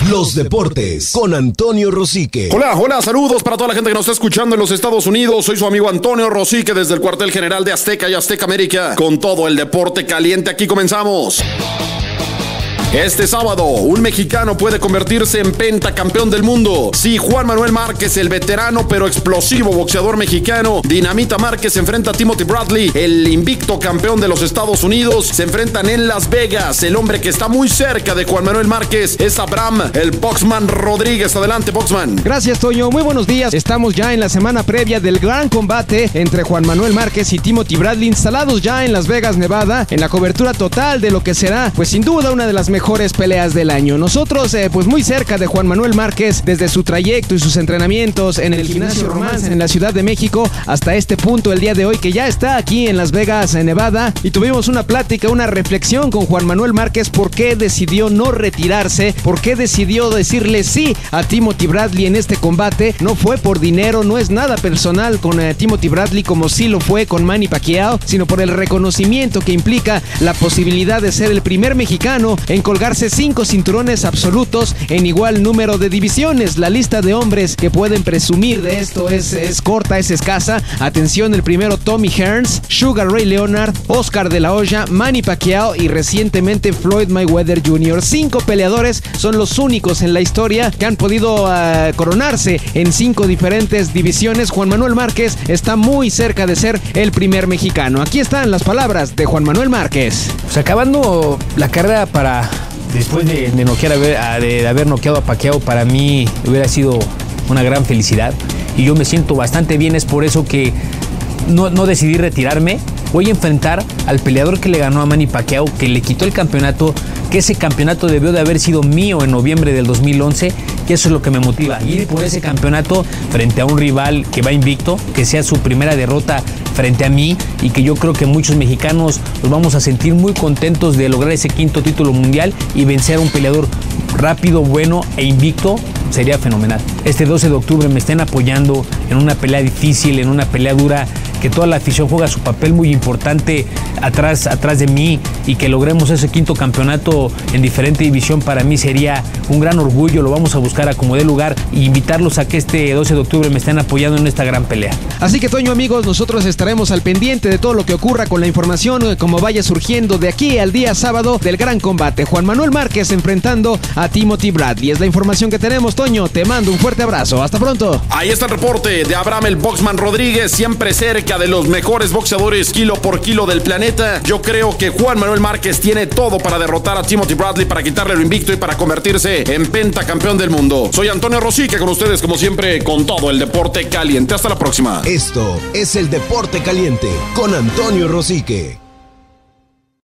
Los deportes con Antonio Rosique. Hola, saludos para toda la gente que nos está escuchando en los Estados Unidos. Soy su amigo Antonio Rosique desde el cuartel general de Azteca y Azteca América. Con todo el deporte caliente, aquí comenzamos. Este sábado, un mexicano puede convertirse en pentacampeón del mundo. Sí, Juan Manuel Márquez, el veterano pero explosivo boxeador mexicano, Dinamita Márquez, se enfrenta a Timothy Bradley, el invicto campeón de los Estados Unidos. Se enfrentan en Las Vegas. El hombre que está muy cerca de Juan Manuel Márquez es Abraham, el Boxman Rodríguez. Adelante, Boxman. Gracias, Toño. Muy buenos días. Estamos ya en la semana previa del gran combate entre Juan Manuel Márquez y Timothy Bradley, instalados ya en Las Vegas, Nevada, en la cobertura total de lo que será, pues sin duda, una de las mejores peleas del año. Nosotros, pues muy cerca de Juan Manuel Márquez, desde su trayecto y sus entrenamientos en el Gimnasio Romance en la Ciudad de México, hasta este punto el día de hoy, que ya está aquí en Las Vegas, en Nevada, y tuvimos una plática, una reflexión con Juan Manuel Márquez, por qué decidió no retirarse, por qué decidió decirle sí a Timothy Bradley en este combate. No fue por dinero, no es nada personal con Timothy Bradley como sí lo fue con Manny Pacquiao, sino por el reconocimiento que implica la posibilidad de ser el primer mexicano en colgarse 5 cinturones absolutos en igual número de divisiones. La lista de hombres que pueden presumir de esto es corta, es escasa. Atención, el primero, Tommy Hearns, Sugar Ray Leonard, Oscar de la Hoya, Manny Pacquiao y recientemente Floyd Mayweather Jr. 5 peleadores son los únicos en la historia que han podido coronarse en 5 diferentes divisiones. Juan Manuel Márquez está muy cerca de ser el primer mexicano. Aquí están las palabras de Juan Manuel Márquez. Pues acabando la carrera después de haber noqueado a Pacquiao, para mí hubiera sido una gran felicidad y yo me siento bastante bien. Es por eso que no decidí retirarme. Voy a enfrentar al peleador que le ganó a Manny Pacquiao, que le quitó el campeonato, que ese campeonato debió de haber sido mío en noviembre del 2011, que eso es lo que me motiva, ir por ese campeonato frente a un rival que va invicto, que sea su primera derrota frente a mí, y que yo creo que muchos mexicanos nos vamos a sentir muy contentos de lograr ese 5º título mundial y vencer a un peleador rápido, bueno e invicto. Sería fenomenal. Este 12 de octubre me estén apoyando en una pelea difícil, en una pelea dura, que toda la afición juega su papel muy importante atrás de mí, y que logremos ese 5º campeonato en diferente división. Para mí sería un gran orgullo. Lo vamos a buscar a como dé lugar e invitarlos a que este 12 de octubre me estén apoyando en esta gran pelea. Así que, Toño, amigos, nosotros estaremos al pendiente de todo lo que ocurra con la información como vaya surgiendo de aquí al día sábado del gran combate. Juan Manuel Márquez enfrentando a Timothy Bradley. Es la información que tenemos, Toño. Te mando un fuerte abrazo. Hasta pronto. Ahí está el reporte de Abraham, el Boxman Rodríguez, siempre cerca de los mejores boxeadores kilo por kilo del planeta. Yo creo que Juan Manuel Márquez tiene todo para derrotar a Timothy Bradley, para quitarle lo invicto y para convertirse en pentacampeón del mundo. Soy Antonio Rosique con ustedes, como siempre, con todo el deporte caliente. Hasta la próxima. Esto es el Deporte Caliente con Antonio Rosique.